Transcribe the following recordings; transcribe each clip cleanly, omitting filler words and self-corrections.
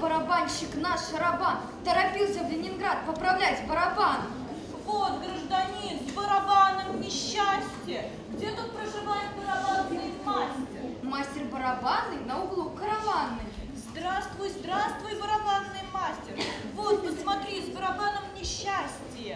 барабанщик наш Шарабан, торопился в Ленинград поправлять барабан. Вот, гражданин, с барабаном несчастье. Где тут проживает барабанный мастер? Мастер барабанный на углу караванный. Здравствуй, здравствуй, барабанный мастер. Вот, посмотри, с барабаном несчастье.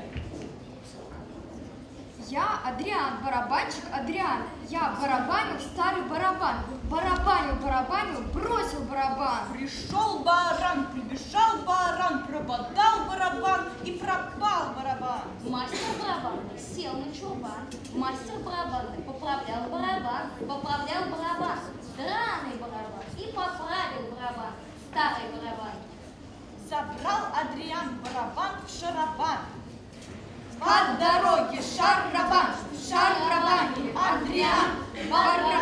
Я Адриан, барабанщик Адриан. Я барабанил старый барабан. Барабанил, бросил барабан. Пришел баран, прибежал баран, прободал барабан и пропал барабан. Мастер барабанный сел на чурбан. Мастер барабанный поправлял барабан. Драный барабан и поправил барабан. Старый барабан. Собрал Адриан барабан в шарабан. По дороге шарабан, в шарабане Адриан, барабан.